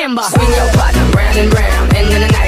timber. Swing your partner round and round, and then the night